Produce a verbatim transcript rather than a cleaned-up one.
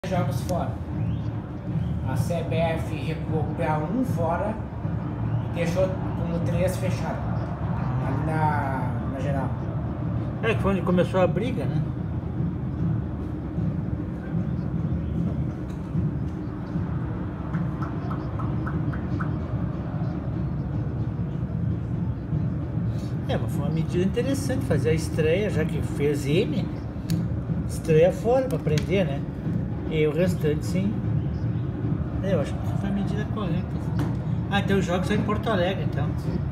Jogos fora. A C B F recuou para um fora e deixou como três fechado ali na, na geral. É que foi onde começou a briga, né? É, mas foi uma medida interessante fazer a estreia, já que fez M, estreia fora para aprender, né? E o restante, sim. Eu acho que foi a medida correta. Ah, então os jogos são em Porto Alegre, então.